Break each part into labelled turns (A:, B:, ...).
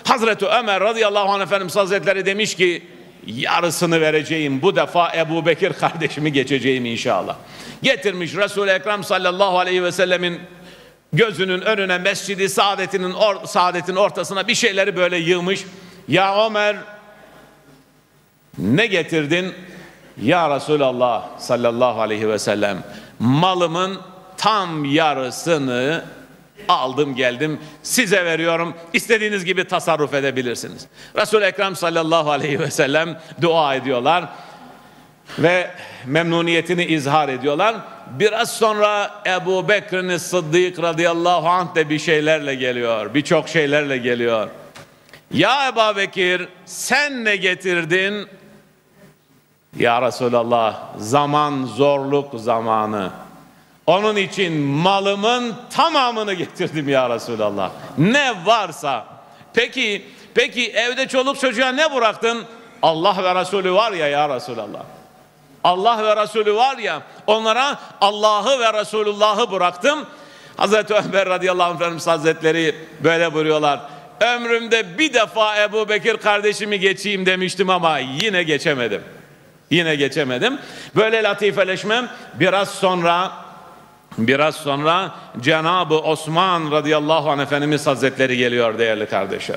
A: Hazreti Ömer radıyallahu anh Efendimiz Hazretleri demiş ki yarısını vereceğim, bu defa Ebu Bekir kardeşimi geçeceğim inşallah. Getirmiş Resul-i Ekrem sallallahu aleyhi ve sellemin gözünün önüne Mescid-i Saadet'in ortasına bir şeyleri böyle yığmış. Ya Ömer, ne getirdin? Ya Resulallah sallallahu aleyhi ve sellem, malımın tam yarısını aldım geldim, size veriyorum, istediğiniz gibi tasarruf edebilirsiniz. Resul-i Ekrem sallallahu aleyhi ve sellem dua ediyorlar ve memnuniyetini izhar ediyorlar. Biraz sonra Ebu Bekir'in Sıddık radıyallahu anh de bir şeylerle geliyor, birçok şeylerle geliyor. Ya Ebu Bekir, sen ne getirdin? Ya Resulallah, zaman zorluk zamanı. Onun için malımın tamamını getirdim ya Resulallah. Ne varsa. Peki evde çoluk çocuğa ne bıraktın? Allah ve Resulü var ya Resulallah. Allah ve Resulü var ya, onlara Allah'ı ve Resulullah'ı bıraktım. Hazreti Ömer radıyallahu anh Efendimiz Hazretleri böyle buyuruyorlar. Ömrümde bir defa Ebu Bekir kardeşimi geçeyim demiştim ama yine geçemedim. Yine geçemedim. Böyle latifeleşmem biraz sonra Cenab-ı Osman radıyallahu anh Efendimiz Hazretleri geliyor değerli kardeşler.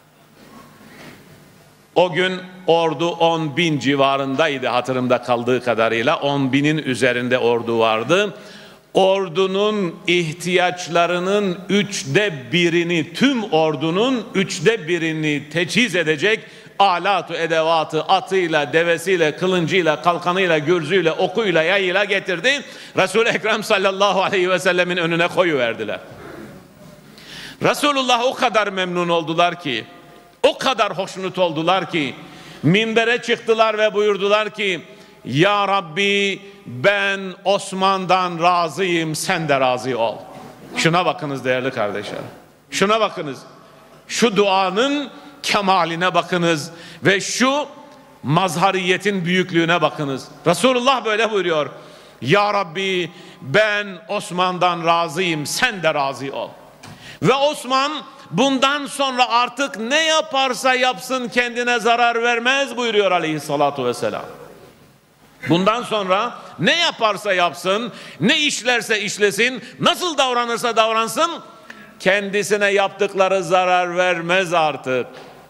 A: O gün ordu 10.000 civarındaydı hatırımda kaldığı kadarıyla. 10.000'in üzerinde ordu vardı. Ordunun ihtiyaçlarının 1/3'ünü, tüm ordunun 1/3'ünü teçhiz edecek alatu edevatı, atıyla, devesiyle, kılıncıyla, kalkanıyla, gürzüyle, okuyla, yayıyla getirdi. Resul-i Ekrem sallallahu aleyhi ve sellemin önüne koyuverdiler. Resulullah o kadar memnun oldular ki, o kadar hoşnut oldular ki, minbere çıktılar ve buyurdular ki, Ya Rabbi, ben Osman'dan razıyım, sen de razı ol. Şuna bakınız değerli kardeşler. Şuna bakınız. Şu duanın kemaline bakınız ve şu mazhariyetin büyüklüğüne bakınız. Resulullah böyle buyuruyor. Ya Rabbi, ben Osman'dan razıyım, sen de razı ol. Ve Osman bundan sonra artık ne yaparsa yapsın kendine zarar vermez buyuruyor aleyhissalatu vesselam. Bundan sonra ne yaparsa yapsın, ne işlerse işlesin, nasıl davranırsa davransın, kendisine yaptıkları zarar vermez artık.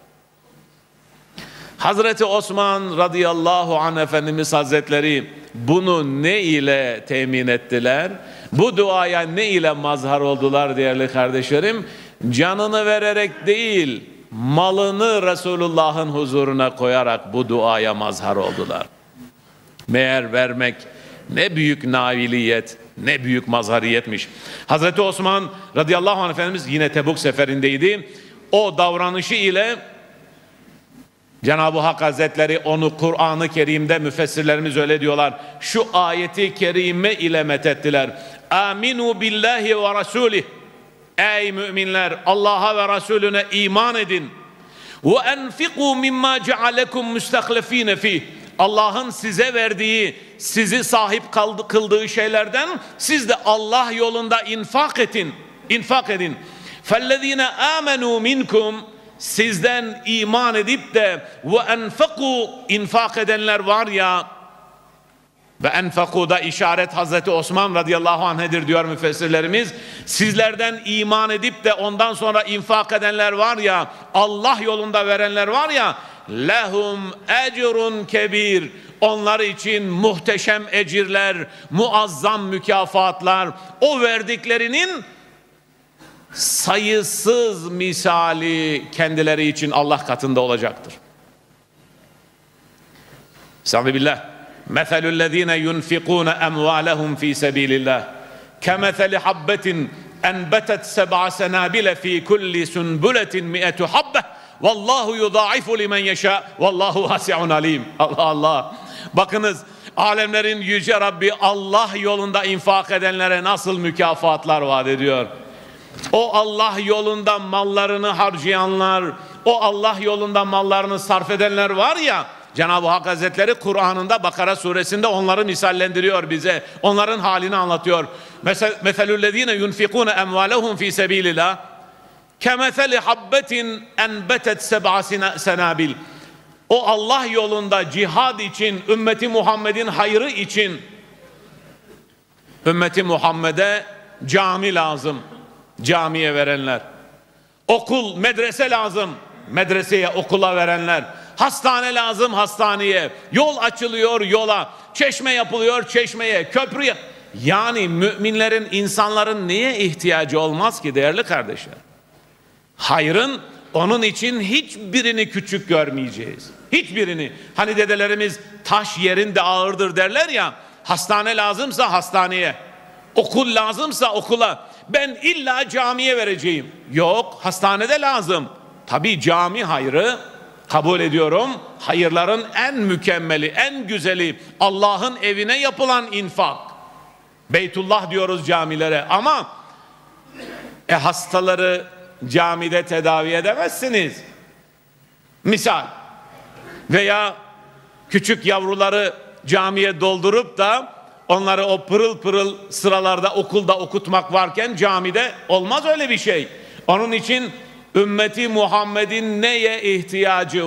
A: Hazreti Osman radıyallahu anh Efendimiz Hazretleri bunu ne ile temin ettiler? Bu duaya ne ile mazhar oldular değerli kardeşlerim? Canını vererek değil, malını Resulullah'ın huzuruna koyarak bu duaya mazhar oldular. Meğer vermek ne büyük nailiyet, ne büyük mazhariyetmiş. Hazreti Osman radıyallahu anh Efendimiz yine Tebuk seferindeydi. O davranışı ile Cenab-ı Hak Hazretleri onu Kur'an-ı Kerim'de müfessirlerimiz öyle diyorlar. Şu ayeti kerime ile methettiler. Aminu billahi ve rasulih. Ey müminler, Allah'a ve Resulüne iman edin. Ve enfiku mimma cealekum müstahlefine fih. Allah'ın size verdiği, sizi sahip kıldığı şeylerden siz de Allah yolunda infak edin. Fellezine amenu minkum, sizden iman edip de ve enfaku, infak edenler var ya, ve enfaku da işaret Hazreti Osman radıyallahu anh'dir diyor müfessirlerimiz. Sizlerden iman edip de ondan sonra infak edenler var ya, Allah yolunda verenler var ya, lehum ecrun kebir, onlar için muhteşem ecirler, muazzam mükafatlar, o verdiklerinin sayısız misali kendileri için Allah katında olacaktır. Estağfirullah. Meselüllezine yunfikune emvalehum fi sebilillah kemeseli habbetin enbetet seb'a senabile fi kulli sunbuletin mi'etu habbe vallahu yudaifu limen yeşâ vallahu vasi'un alim. Allah Allah. Bakınız, alemlerin yüce Rabbi Allah yolunda infak edenlere nasıl mükafatlar vaat ediyor. O Allah yolunda mallarını harcayanlar, o Allah yolunda mallarını sarf edenler var ya, Cenab-ı Hak Hazretleri Kur'an'ında Bakara suresinde onları misallendiriyor bize. Onların halini anlatıyor. Meselüllezine yunfikune emvalehum fi sebilillah kemeseli habbetin enbetet seb'a senabil. O Allah yolunda cihad için, ümmeti Muhammed'in hayrı için ümmeti Muhammed'e cami lazım. Camiye verenler. Okul, medrese lazım. Medreseye, okula verenler. Hastane lazım, hastaneye. Yol açılıyor yola. Çeşme yapılıyor çeşmeye. Köprü. Yani müminlerin, insanların neye ihtiyacı olmaz ki değerli kardeşler? Hayrın, onun için hiçbirini küçük görmeyeceğiz. Hiçbirini. Hani dedelerimiz taş yerinde ağırdır derler ya. Hastane lazımsa hastaneye. Okul lazımsa okula. Ben illa camiye vereceğim. Yok, hastanede lazım. Tabii cami hayrı, kabul ediyorum. Hayırların en mükemmeli, en güzeli Allah'ın evine yapılan infak. Beytullah diyoruz camilere ama hastaları camide tedavi edemezsiniz. Misal, veya küçük yavruları camiye doldurup da onları o pırıl pırıl sıralarda okulda okutmak varken camide olmaz öyle bir şey. Onun için ümmeti Muhammed'in neye ihtiyacı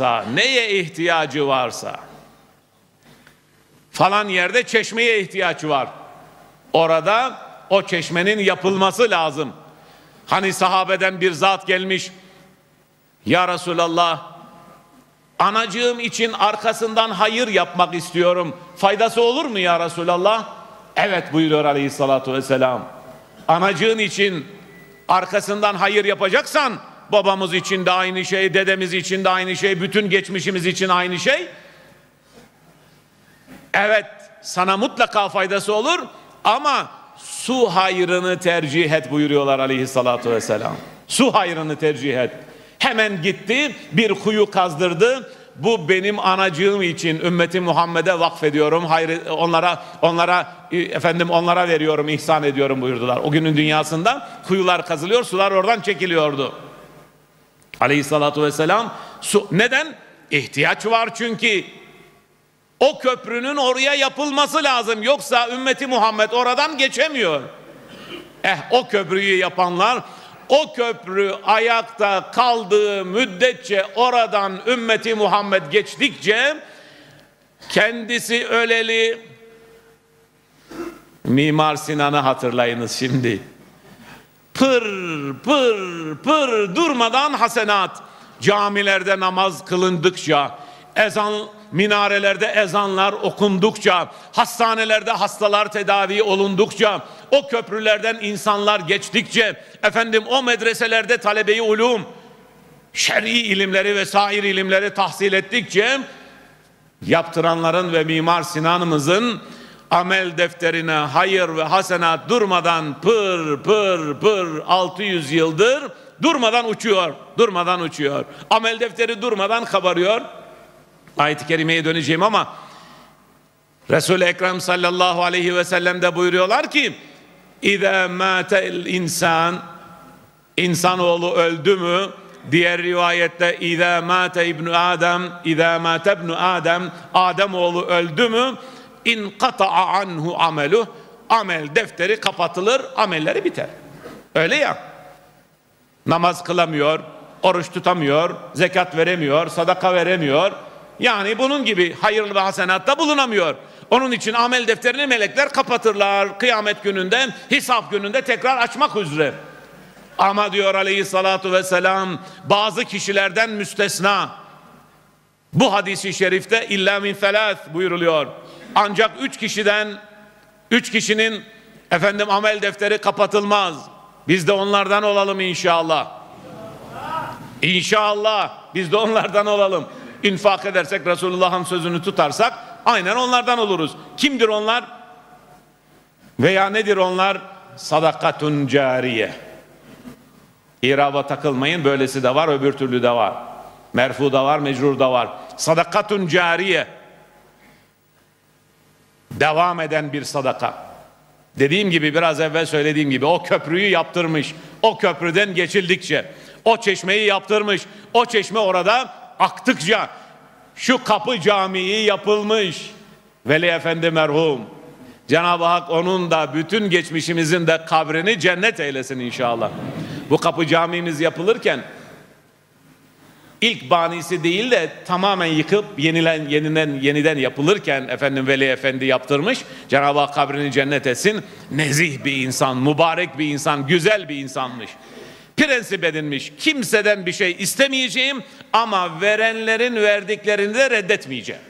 A: varsa falan yerde çeşmeye ihtiyaç var. Orada o çeşmenin yapılması lazım. Hani sahabeden bir zat gelmiş, ya Resulallah, anacığım için arkasından hayır yapmak istiyorum. Faydası olur mu ya Resulallah? Evet buyuruyor aleyhissalatu vesselam. Anacığın için arkasından hayır yapacaksan babamız için de aynı şey, dedemiz için de aynı şey, bütün geçmişimiz için aynı şey. Evet, sana mutlaka faydası olur ama su hayrını tercih et buyuruyorlar aleyhissalatu vesselam. Su hayrını tercih et. Hemen gitti, bir kuyu kazdırdı. Bu benim anacığım için ümmeti Muhammed'e vakfediyorum. Hayrı onlara veriyorum, ihsan ediyorum buyurdular. O günün dünyasında kuyular kazılıyor, sular oradan çekiliyordu. Aleyhissalatu vesselam neden? İhtiyaç var çünkü. O köprünün oraya yapılması lazım. Yoksa ümmeti Muhammed oradan geçemiyor. O köprüyü yapanlar, o köprü ayakta kaldığı müddetçe oradan ümmeti Muhammed geçtikçe kendisi öleli Mimar Sinan'ı hatırlayınız şimdi. Pır pır pır durmadan hasenat. Camilerde namaz kılındıkça, minarelerde ezanlar okundukça, hastanelerde hastalar tedavi olundukça, o köprülerden insanlar geçtikçe, o medreselerde talebe-i ulum, şer'i ilimleri ve sair ilimleri tahsil ettikçe, yaptıranların ve Mimar Sinan'ımızın amel defterine hayır ve hasenat durmadan pır pır pır 600 yıldır durmadan uçuyor. Amel defteri durmadan kabarıyor. Ayet-i kerimeye döneceğim ama Resul-i Ekrem sallallahu aleyhi ve sellem de buyuruyorlar ki İzâ mâte'l insan, insanoğlu öldü mü? Diğer rivayette İzâ mâte ibnu Adem, İzâ mâte ibnu Adem, Ademoğlu öldü mü? İnkata'a anhu ameluh, amel defteri kapatılır, amelleri biter. Öyle ya. Namaz kılamıyor, oruç tutamıyor, zekat veremiyor, sadaka veremiyor. Yani bunun gibi hayırlı ve hasenatta bulunamıyor. Onun için amel defterini melekler kapatırlar. Kıyamet gününde, hesap gününde tekrar açmak üzere. Ama diyor aleyhissalatu vesselam, bazı kişilerden müstesna. Bu hadisi şerifte illa min felâth buyuruluyor. Ancak üç kişinin amel defteri kapatılmaz. Biz de onlardan olalım inşallah. İnşallah biz de onlardan olalım. İnfak edersek, Resulullah'ın sözünü tutarsak aynen onlardan oluruz. Kimdir onlar? Veya nedir onlar? Sadakatun cariye. İraba takılmayın, böylesi de var, öbür türlü de var. Merfu da var, mecrur da var. Sadakatun cariye. Devam eden bir sadaka. Dediğim gibi, biraz evvel söylediğim gibi, o köprüyü yaptırmış. O köprüden geçildikçe, o çeşmeyi yaptırmış. O çeşme orada aktıkça, şu kapı camii yapılmış. Veli Efendi merhum. Cenab-ı Hak onun da bütün geçmişimizin de kabrini cennet eylesin inşallah. bu Kapı Camimiz yapılırken ilk banisi değil de tamamen yıkıp yeniden yapılırken efendim Veli Efendi yaptırmış. Cenab-ı Hak kabrini cennet etsin. Nezih bir insan, mübarek bir insan, güzel bir insanmış. Prensip edinmiş. Kimseden bir şey istemeyeceğim ama verenlerin verdiklerini de reddetmeyeceğim.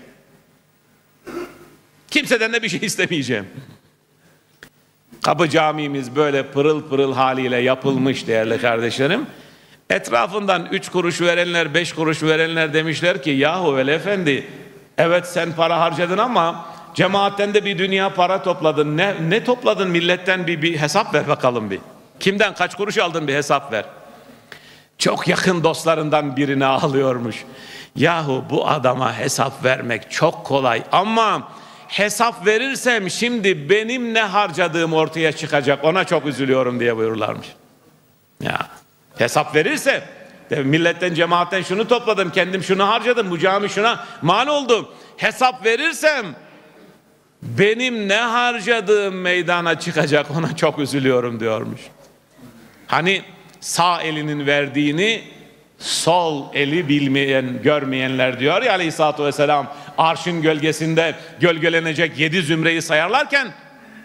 A: Kimseden de bir şey istemeyeceğim. Kapı Camimiz böyle pırıl pırıl haliyle yapılmış değerli kardeşlerim. Etrafından 3 kuruş verenler, 5 kuruş verenler demişler ki yahu Veli Efendi, evet sen para harcadın ama cemaatten de bir dünya para topladın. Ne topladın milletten, bir hesap ver bakalım bir. Kimden kaç kuruş aldın bir hesap ver. Çok yakın dostlarından birini ağlıyormuş. Yahu bu adama hesap vermek çok kolay ama hesap verirsem şimdi benim ne harcadığım ortaya çıkacak, ona çok üzülüyorum diye buyururlarmış. Ya hesap verirse milletten cemaatten şunu topladım, kendim şunu harcadım, bu cami şuna mal oldu. Hesap verirsem benim ne harcadığım meydana çıkacak, ona çok üzülüyorum diyormuş. Hani sağ elinin verdiğini sol eli bilmeyen, görmeyenler diyor ya Aleyhisselatü Vesselam, arşın gölgesinde gölgelenecek 7 zümreyi sayarlarken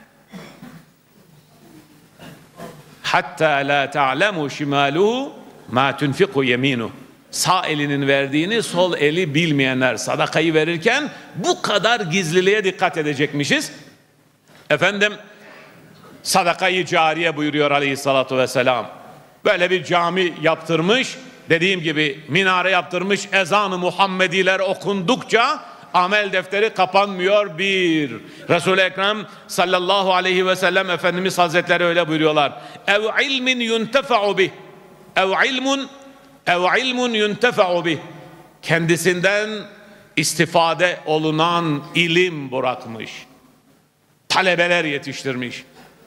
A: hatta la ta'lemu şimaluhu ma tunfiku yeminu, sağ elinin verdiğini sol eli bilmeyenler, sadakayı verirken bu kadar gizliliğe dikkat edecekmişiz. Efendim sadakayı cariye buyuruyor Aleyhisselatü Vesselam. Böyle bir cami yaptırmış, dediğim gibi minare yaptırmış, ezan-ı Muhammediler okundukça amel defteri kapanmıyor bir. Resul-i Ekrem sallallahu aleyhi ve sellem Efendimiz Hazretleri öyle buyuruyorlar. Ev ilmin yuntefa'u bih. Ev ilmun yuntefa'u bih. Kendisinden istifade olunan ilim bırakmış. Talebeler yetiştirmiş.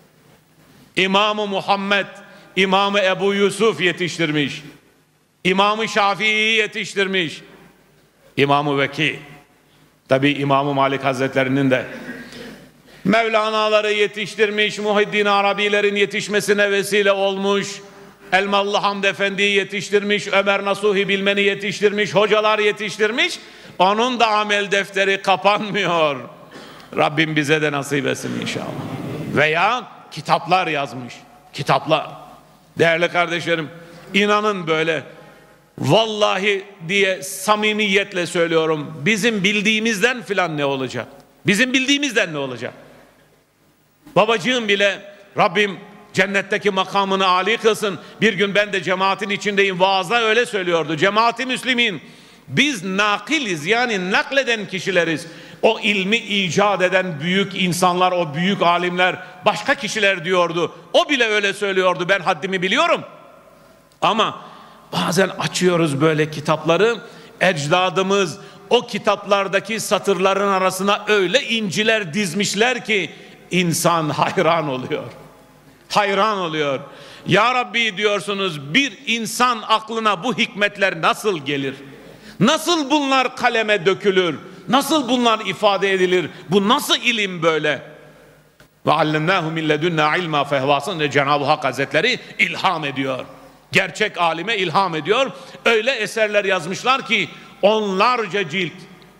A: İmam-ı Muhammed, İmam-ı Ebu Yusuf yetiştirmiş. İmam-ı Şafii'yi yetiştirmiş. İmam-ı Veki. Tabi İmam-ı Malik Hazretleri'nin de Mevlana'ları yetiştirmiş, Muhiddin Arabilerin yetişmesine vesile olmuş, Elmalı Hamd Efendi'yi yetiştirmiş, Ömer Nasuhi Bilmen'i yetiştirmiş, hocalar yetiştirmiş. Onun da amel defteri kapanmıyor. Rabbim bize de nasip etsin inşallah. Veya kitaplar yazmış. Kitaplar. Değerli kardeşlerim, inanın böyle vallahi diye samimiyetle söylüyorum, bizim bildiğimizden filan ne olacak? Bizim bildiğimizden ne olacak? Babacığım bile Rabbim cennetteki makamını âli kılsın. Bir gün ben de cemaatin içindeyim, vaazda öyle söylüyordu. Cemaat-i Müslümin, biz nakiliz, yani nakleden kişileriz. O ilmi icat eden büyük insanlar, o büyük alimler başka kişiler diyordu. O bile öyle söylüyordu, ben haddimi biliyorum. Ama bazen açıyoruz böyle kitapları, ecdadımız o kitaplardaki satırların arasına öyle inciler dizmişler ki insan hayran oluyor. Hayran oluyor. Ya Rabbi diyorsunuz, bir insan aklına bu hikmetler nasıl gelir? Nasıl bunlar kaleme dökülür? Nasıl bunlar ifade edilir? Bu nasıl ilim böyle? Ve allemnâhu min ledunna ilma fehvasın. Cenab-ı Hak Hazretleri ilham ediyor. Gerçek alime ilham ediyor. Öyle eserler yazmışlar ki onlarca cilt.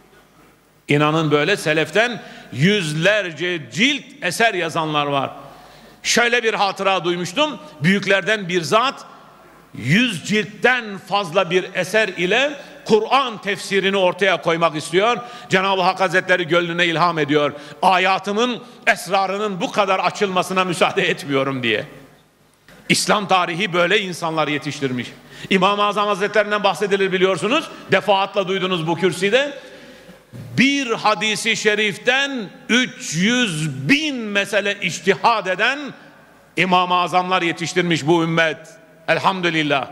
A: İnanın böyle seleften yüzlerce cilt eser yazanlar var. Şöyle bir hatıra duymuştum. Büyüklerden bir zat 100 ciltten fazla bir eser ile Kur'an tefsirini ortaya koymak istiyor. Cenab-ı Hak Hazretleri gönlüne ilham ediyor. Hayatımın esrarının bu kadar açılmasına müsaade etmiyorum diye. İslam tarihi böyle insanlar yetiştirmiş. İmam-ı Azam Hazretlerinden bahsedilir biliyorsunuz. Defaatla duydunuz bu kürsüde. Bir hadisi şeriften 300.000 mesele içtihad eden İmam-ı Azamlar yetiştirmiş bu ümmet. Elhamdülillah.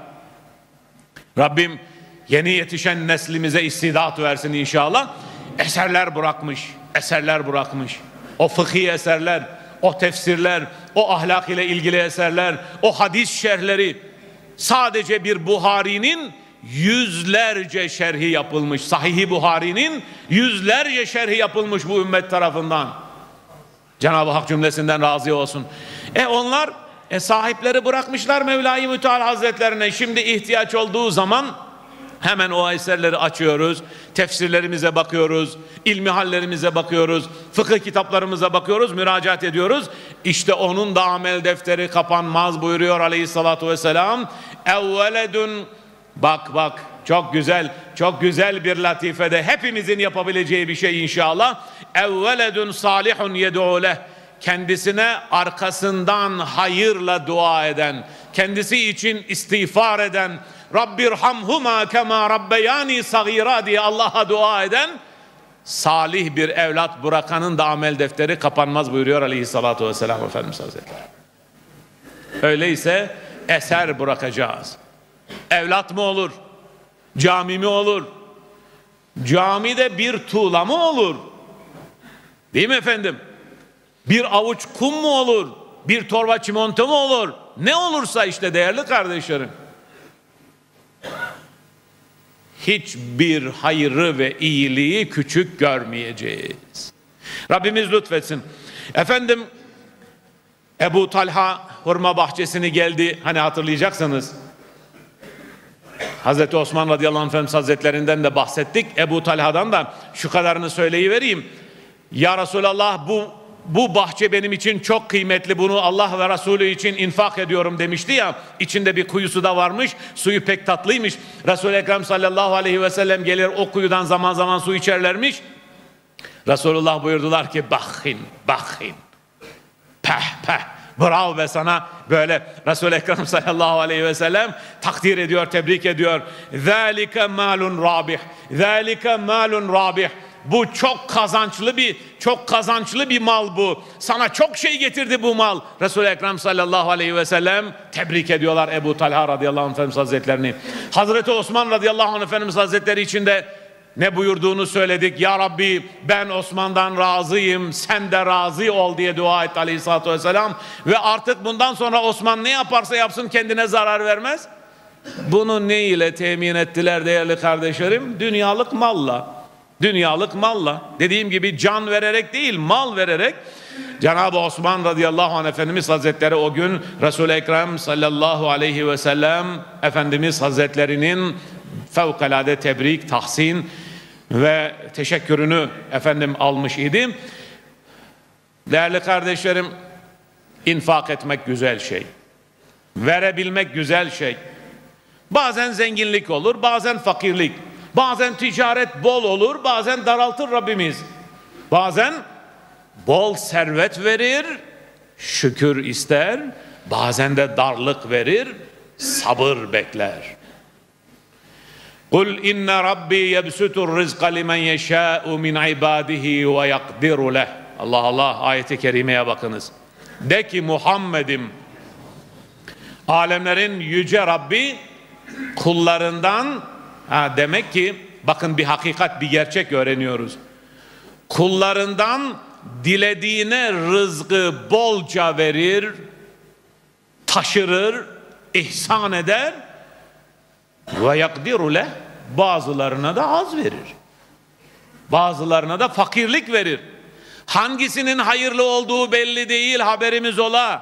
A: Rabbim yeni yetişen neslimize istidat versin inşallah. Eserler bırakmış. Eserler bırakmış. O fıkhi eserler, o tefsirler, o ahlak ile ilgili eserler, o hadis şerhleri. Sadece bir Buhari'nin yüzlerce şerhi yapılmış. Sahih-i Buhari'nin yüzlerce şerhi yapılmış bu ümmet tarafından. Cenab-ı Hak cümlesinden razı olsun. Onlar Sahipleri bırakmışlar Mevla-i Müteal Hazretlerine. Şimdi ihtiyaç olduğu zaman hemen o eserleri açıyoruz, tefsirlerimize bakıyoruz, ilmihallerimize bakıyoruz, fıkıh kitaplarımıza bakıyoruz, müracaat ediyoruz. İşte onun da amel defteri kapanmaz buyuruyor aleyhissalatu vesselam. Evveledun, bak çok güzel bir latifede, hepimizin yapabileceği bir şey inşallah. Evveledun salihun yed'u leh, kendisine arkasından hayırla dua eden, kendisi için istiğfar eden, Rabbirhamhuma kema rabbeyani sagira diye Allah'a dua eden salih bir evlat bırakanın da amel defteri kapanmaz buyuruyor aleyhissalatu vesselam Efendimiz Hazretleri. Öyleyse eser bırakacağız. Evlat mı olur? Cami mi olur? Camide bir tuğla mı olur? Değil mi efendim? Bir avuç kum mu olur? Bir torba çimento mu olur? Ne olursa işte değerli kardeşlerim. Hiçbir hayrı ve iyiliği küçük görmeyeceğiz. Rabbimiz lütfetsin. Efendim, Ebu Talha hurma bahçesini geldi. Hani hatırlayacaksınız. Hazreti Osman radıyallahu anh Efendimiz Hazretlerinden de bahsettik. Ebu Talha'dan da şu kadarını söyleyivereyim. Ya Resulallah, bu bahçe benim için çok kıymetli, bunu Allah ve Resulü için infak ediyorum demişti ya. İçinde bir kuyusu da varmış, suyu pek tatlıymış. Resul-i Ekrem sallallahu aleyhi ve sellem gelir, o kuyudan zaman zaman su içerlermiş. Resulullah buyurdular ki bakhin peh bravo be sana, böyle Resul-i Ekrem sallallahu aleyhi ve sellem takdir ediyor, tebrik ediyor. Zâlike mâlun râbih, bu çok kazançlı bir mal bu. Sana çok şey getirdi bu mal. Resul-i Ekrem sallallahu aleyhi ve sellem tebrik ediyorlar Ebu Talha radıyallahu anh Efendimiz Hazretlerini. Hazreti Osman radıyallahu anh Efendimiz Hazretleri içinde ne buyurduğunu söyledik. Ya Rabbi, ben Osman'dan razıyım, sen de razı ol diye dua etti aleyhissalatü vesselam. Ve artık bundan sonra Osman ne yaparsa yapsın kendine zarar vermez. Bunu ne ile temin ettiler değerli kardeşlerim? Dünyalık malla. Dediğim gibi can vererek değil, mal vererek. Cenab-ı Osman radıyallahu anh Efendimiz Hazretleri o gün Resul-i Ekrem sallallahu aleyhi ve sellem Efendimiz Hazretlerinin fevkalade tebrik, tahsin ve teşekkürünü efendim almış idi. Değerli kardeşlerim, infak etmek güzel şey. Verebilmek güzel şey. Bazen zenginlik olur, bazen fakirlik. Bazen ticaret bol olur, bazen daraltır Rabbimiz. Bazen bol servet verir, şükür ister. Bazen de darlık verir, sabır bekler. Kul inne Rabbi yebsutur rizqa limen yeşâ'u min ibâdihi ve yakdiru leh. Allah ayeti kerimeye bakınız. De ki Muhammed'im, alemlerin yüce Rabbi kullarından, demek ki bakın bir hakikat, bir gerçek öğreniyoruz. Kullarından dilediğine rızkı bolca verir, taşırır, ihsan eder ve yakdiru leh, bazılarına da az verir. Bazılarına da fakirlik verir. Hangisinin hayırlı olduğu belli değil, haberimiz ola.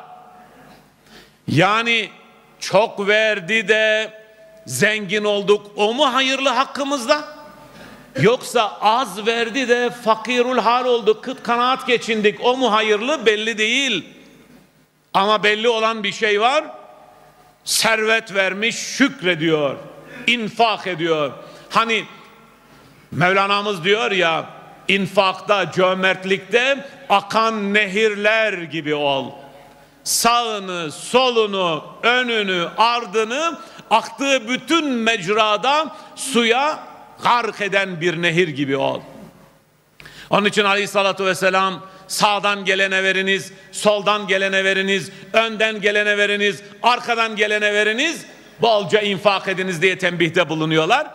A: Yani çok verdi de zengin olduk, o mu hayırlı hakkımızda? Yoksa az verdi de fakirul hal olduk, kıt kanaat geçindik, o mu hayırlı? Belli değil. Ama belli olan bir şey var. Servet vermiş, şükrediyor, infak ediyor. Hani Mevlana'mız diyor ya, infakta, cömertlikte akan nehirler gibi ol. Sağını, solunu, önünü, ardını aktığı bütün mecrada suya gark eden bir nehir gibi ol. Onun için aleyhissalatu vesselam sağdan gelene veriniz, soldan gelene veriniz, önden gelene veriniz, arkadan gelene veriniz, bolca infak ediniz diye tembihte bulunuyorlar.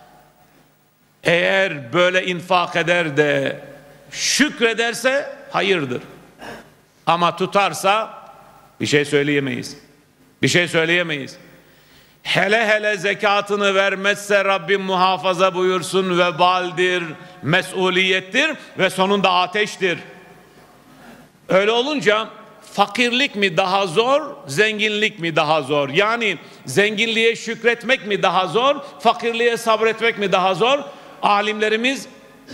A: Eğer böyle infak eder de şükrederse hayırdır. Ama tutarsa bir şey söyleyemeyiz. Hele zekatını vermezse Rabbim muhafaza buyursun, vebaldir, mesuliyettir ve sonunda ateştir. Öyle olunca fakirlik mi daha zor, zenginlik mi daha zor? Yani zenginliğe şükretmek mi daha zor, fakirliğe sabretmek mi daha zor? Alimlerimiz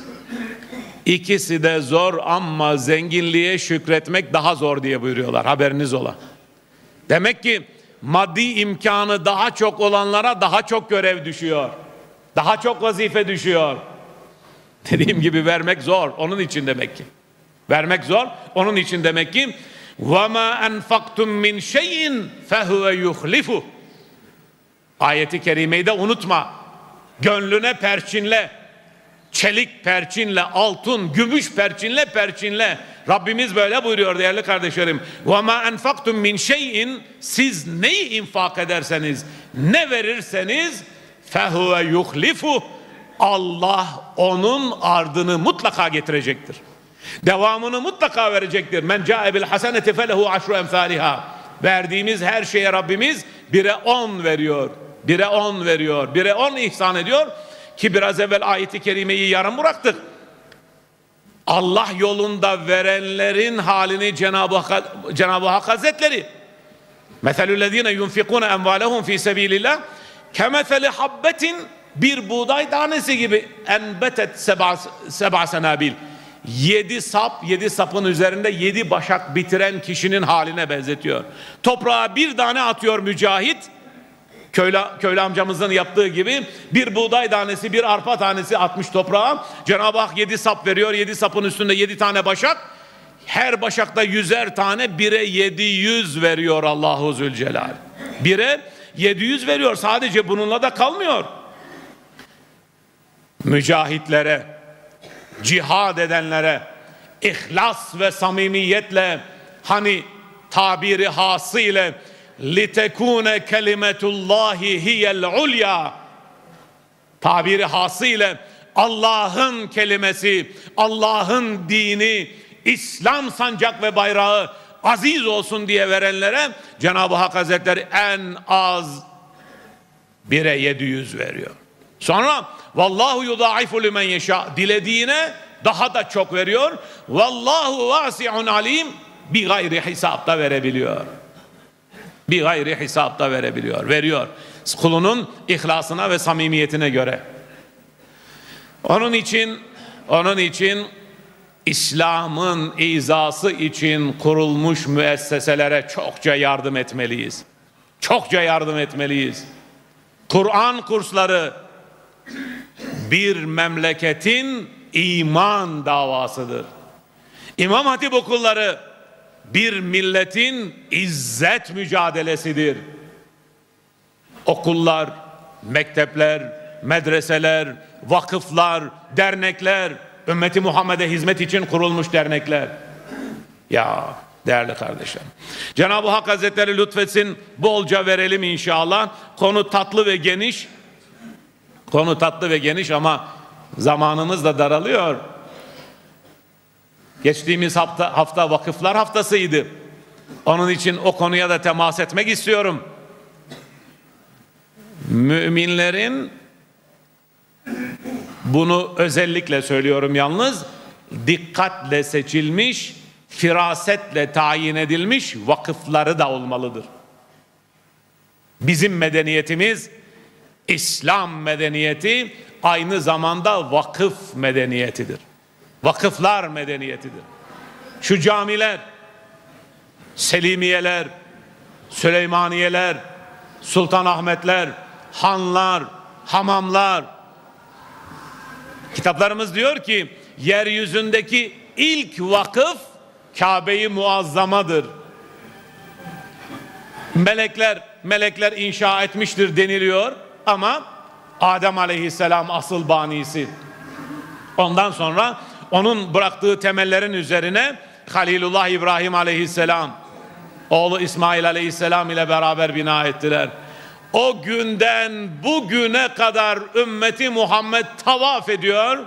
A: ikisi de zor ama zenginliğe şükretmek daha zor diye buyuruyorlar. Haberiniz ola. Demek ki maddi imkanı daha çok olanlara daha çok görev düşüyor. Daha çok vazife düşüyor. Dediğim gibi vermek zor. Onun için demek ki. Vermek zor. Onun için demek ki وَمَا أَنْفَقْتُمْ مِنْ شَيْءٍ فَهُوَ يُخْلِفُهُ. Ayeti kerimeyi de unutma. Gönlüne perçinle, çelik perçinle, altın, gümüş perçinle, perçinle. Rabbimiz böyle buyuruyor değerli kardeşlerim. وَمَا أَنْفَقْتُمْ مِنْ شَيْءٍ. Siz neyi infak ederseniz, ne verirseniz فَهُوَ يُخْلِفُهُ. Allah onun ardını mutlaka getirecektir. Devamını mutlaka verecektir. Men ca'e bil haseneti felehu aşru emsaliha. Verdiğimiz her şeye Rabbimiz 1'e 10 veriyor. 1'e 10 veriyor. 1'e 10 ihsan ediyor. Ki biraz evvel ayeti kerimeyi yarım bıraktık. Allah yolunda verenlerin halini Cenab-ı Hak Hazretleri meselüllezine yunfikune envalehum fi sebilillah kemeseli habbetin, bir buğday tanesi gibi, enbetet seba senabil, 7 sapın üzerinde 7 başak bitiren kişinin haline benzetiyor. Toprağa bir tane atıyor mücahit, köylü amcamızın yaptığı gibi bir buğday tanesi, bir arpa tanesi atmış toprağa. Cenab-ı Hak 7 sap veriyor. 7 sapın üstünde 7 tane başak. Her başakta 100'er tane, 1'e 700 veriyor Allahu Zülcelal. 1'e 700 veriyor. Sadece bununla da kalmıyor. Mücahitlere, cihad edenlere, ihlas ve samimiyetle, hani tabiri hası ile litekune kelimetullahi hiyel ulya, tabiri hası ile Allah'ın kelimesi, Allah'ın dini, İslam sancak ve bayrağı aziz olsun diye verenlere Cenab-ı Hak Hazretleri en az 1'e 700 veriyor. Sonra vallahu yudaifu limen yeşâ, dilediğine daha da çok veriyor. Vallahu vasi'un alim, bir gayri hesapta verebiliyor. Bir gayri hesapta verebiliyor. Veriyor. Kulunun ihlasına ve samimiyetine göre. Onun için İslam'ın izası için kurulmuş müesseselere çokça yardım etmeliyiz. Çokça yardım etmeliyiz. Kur'an kursları bir memleketin iman davasıdır. İmam Hatip okulları bir milletin izzet mücadelesidir. Okullar, mektepler, medreseler, vakıflar, dernekler, ümmeti Muhammed'e hizmet için kurulmuş dernekler. Ya değerli kardeşlerim, Cenab-ı Hak Hazretleri lütfetsin, bolca verelim inşallah. Konu tatlı ve geniş. Konu tatlı ve geniş ama zamanımız da daralıyor. Geçtiğimiz hafta vakıflar haftasıydı. Onun için o konuya da temas etmek istiyorum. Müminlerin, bunu özellikle söylüyorum yalnız, dikkatle seçilmiş, firasetle tayin edilmiş vakıfları da olmalıdır. Bizim medeniyetimiz İslam medeniyeti, aynı zamanda vakıf medeniyetidir. Vakıflar medeniyetidir. Şu camiler, Selimiyeler, Süleymaniyeler, Sultanahmetler, hanlar, hamamlar. Kitaplarımız diyor ki yeryüzündeki ilk vakıf Kabe-i Muazzama'dır. Melekler inşa etmiştir deniliyor ama Adem Aleyhisselam asıl banisi. Ondan sonra onun bıraktığı temellerin üzerine Halilullah İbrahim Aleyhisselam, oğlu İsmail Aleyhisselam ile beraber bina ettiler. O günden bugüne kadar ümmeti Muhammed tavaf ediyor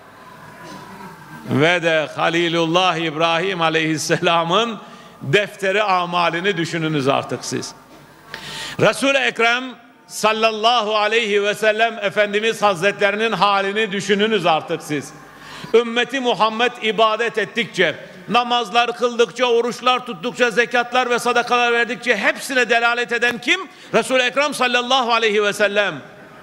A: ve de Halilullah İbrahim Aleyhisselam'ın defteri amalini düşününüz artık siz. Resul-i Ekrem sallallahu aleyhi ve sellem Efendimiz Hazretlerinin halini düşününüz artık siz. Ümmeti Muhammed ibadet ettikçe, namazlar kıldıkça, oruçlar tuttukça, zekatlar ve sadakalar verdikçe hepsine delalet eden kim? Resul-i Ekrem sallallahu aleyhi ve sellem.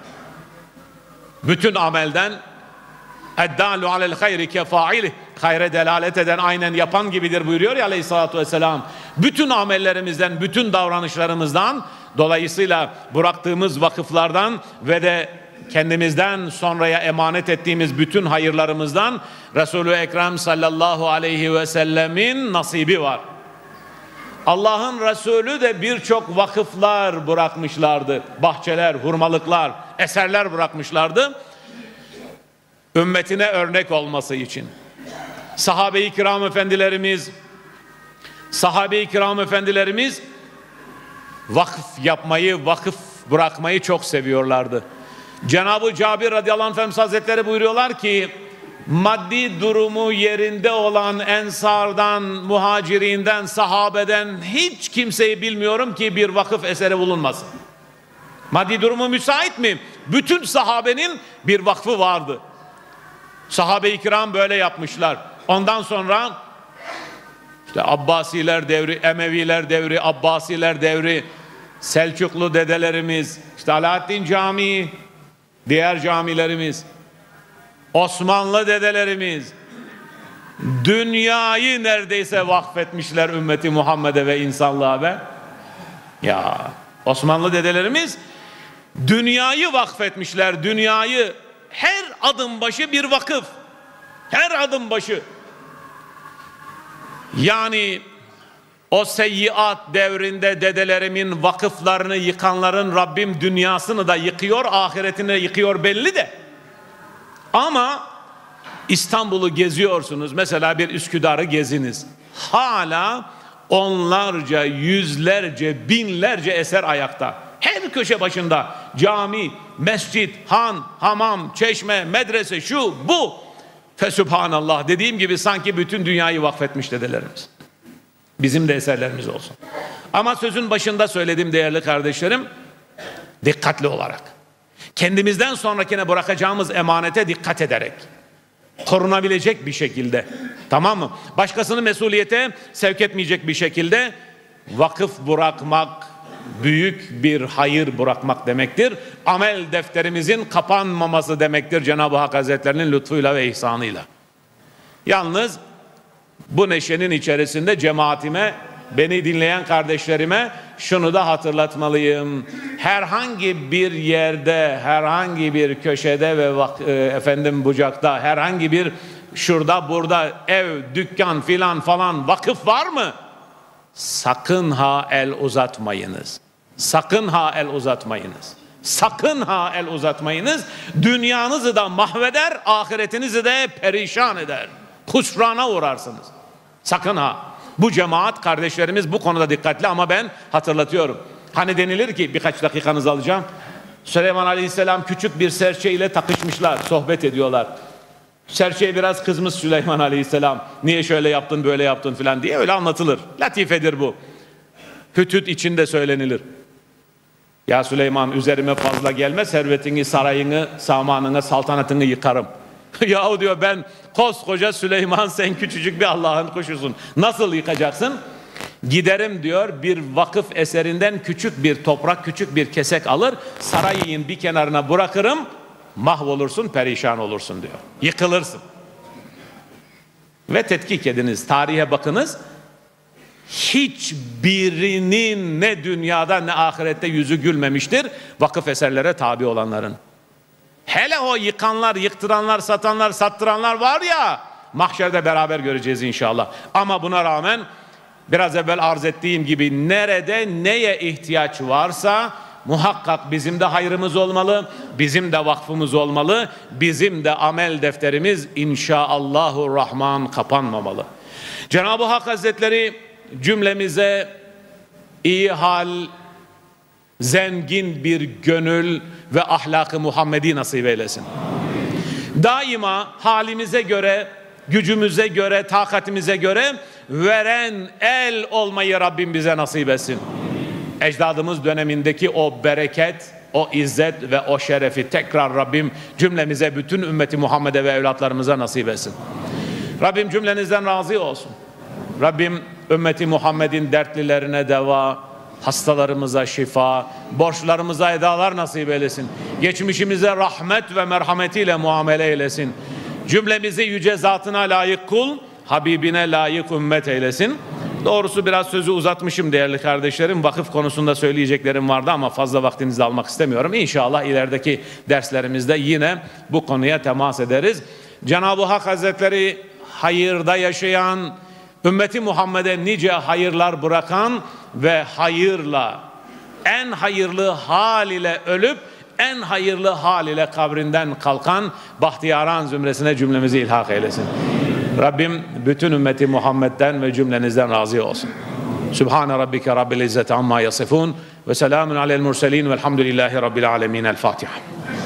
A: Bütün amelden اَدَّالُ عَلَى الْخَيْرِ كَفَاعِلِهِ, hayre delalet eden aynen yapan gibidir buyuruyor ya aleyhissalatü vesselam. Bütün amellerimizden, bütün davranışlarımızdan, dolayısıyla bıraktığımız vakıflardan ve de kendimizden sonraya emanet ettiğimiz bütün hayırlarımızdan Resul-i Ekrem sallallahu aleyhi ve sellemin nasibi var. Allah'ın Resulü de birçok vakıflar bırakmışlardı. Bahçeler, hurmalıklar, eserler bırakmışlardı. Ümmetine örnek olması için. Sahabe-i kiram efendilerimiz vakıf yapmayı, vakıf bırakmayı çok seviyorlardı. Cenab-ı Cabir radıyallahu anh Hazretleri buyuruyorlar ki, maddi durumu yerinde olan ensardan, muhacirinden, sahabeden hiç kimseyi bilmiyorum ki bir vakıf eseri bulunmasın. Maddi durumu müsait mi? Bütün sahabenin bir vakfı vardı. Sahabe-i kiram böyle yapmışlar. Ondan sonra işte Abbasiler devri, Emeviler devri, Abbasiler devri, Selçuklu dedelerimiz, işte Alaaddin Camii, diğer camilerimiz, Osmanlı dedelerimiz dünyayı neredeyse vakfetmişler ümmeti Muhammed'e ve insanlığa be. Ya Osmanlı dedelerimiz dünyayı vakfetmişler, dünyayı. Her adım başı bir vakıf. Her adım başı. Yani o seyyiat devrinde dedelerimin vakıflarını yıkanların Rabbim dünyasını da yıkıyor, ahiretini de yıkıyor belli de. Ama İstanbul'u geziyorsunuz. Mesela bir Üsküdar'ı geziniz. Hala onlarca, yüzlerce, binlerce eser ayakta. Her köşe başında cami, mescit, han, hamam, çeşme, medrese, şu, bu. Fesübhanallah, dediğim gibi sanki bütün dünyayı vakfetmiş dedelerimiz. Bizim de eserlerimiz olsun. Ama sözün başında söyledim değerli kardeşlerim, dikkatli olarak. Kendimizden sonrakine bırakacağımız emanete dikkat ederek. Korunabilecek bir şekilde. Tamam mı? Başkasını mesuliyete sevk etmeyecek bir şekilde vakıf bırakmak, büyük bir hayır bırakmak demektir. Amel defterimizin kapanmaması demektir Cenab-ı Hak Hazretlerinin lütfuyla ve ihsanıyla. Yalnız bu neşenin içerisinde cemaatime, beni dinleyen kardeşlerime şunu da hatırlatmalıyım. Herhangi bir yerde, herhangi bir köşede ve bucakta, herhangi bir şurada burada ev, dükkan filan falan vakıf var mı? Sakın ha el uzatmayınız. Sakın ha el uzatmayınız. Sakın ha el uzatmayınız. Dünyanızı da mahveder, ahiretinizi de perişan eder. Husrana uğrarsınız. Sakın ha. Bu cemaat kardeşlerimiz bu konuda dikkatli ama ben hatırlatıyorum. Hani denilir ki, birkaç dakikanızı alacağım. Süleyman Aleyhisselam küçük bir serçe ile takışmışlar, sohbet ediyorlar. Serçeye biraz kızmış Süleyman Aleyhisselam. Niye şöyle yaptın, böyle yaptın filan diye öyle anlatılır. Latifedir bu. Hütüt içinde söylenilir. Ya Süleyman, üzerime fazla gelme, servetini, sarayını, samanını, saltanatını yıkarım. Yahu diyor, ben koskoca Süleyman, sen küçücük bir Allah'ın kuşusun. Nasıl yıkacaksın? Giderim diyor, bir vakıf eserinden küçük bir toprak, küçük bir kesek alır, sarayın bir kenarına bırakırım, mahvolursun, perişan olursun diyor. Yıkılırsın. Ve tetkik ediniz, tarihe bakınız. Hiçbirinin ne dünyada ne ahirette yüzü gülmemiştir vakıf eserlere tabi olanların. Hele o yıkanlar, yıktıranlar, satanlar, sattıranlar var ya, mahşerde beraber göreceğiz inşallah. Ama buna rağmen biraz evvel arz ettiğim gibi nerede neye ihtiyaç varsa muhakkak bizim de hayrımız olmalı, bizim de vakfımız olmalı, bizim de amel defterimiz inşallahurrahman kapanmamalı. Cenab-ı Hak Hazretleri cümlemize iyi hal, zengin bir gönül ve ahlak-ı Muhammedi nasip eylesin. Daima halimize göre, gücümüze göre, takatimize göre veren el olmayı Rabbim bize nasip etsin. Ecdadımız dönemindeki o bereket, o izzet ve o şerefi tekrar Rabbim cümlemize, bütün ümmeti Muhammed'e ve evlatlarımıza nasip etsin. Rabbim cümlenizden razı olsun. Rabbim ümmeti Muhammed'in dertlilerine deva, hastalarımıza şifa, borçlarımıza edalar nasip eylesin. Geçmişimize rahmet ve merhametiyle muamele eylesin. Cümlemizi yüce zatına layık kul, Habibine layık ümmet eylesin. Doğrusu biraz sözü uzatmışım değerli kardeşlerim. Vakıf konusunda söyleyeceklerim vardı ama fazla vaktinizi almak istemiyorum. İnşallah ilerideki derslerimizde yine bu konuya temas ederiz. Cenab-ı Hak Hazretleri hayırda yaşayan, ümmeti Muhammed'e nice hayırlar bırakan ve hayırla, en hayırlı hal ile ölüp en hayırlı hal ile kabrinden kalkan bahtiyaran zümresine cümlemizi ilhak eylesin. Rabbim bütün ümmeti Muhammed'den ve cümlenizden razı olsun. Sübhane rabbike rabbil izzeti amma yasifun ve selamun alel murselin velhamdülillahi rabbil alemin. El Fatiha.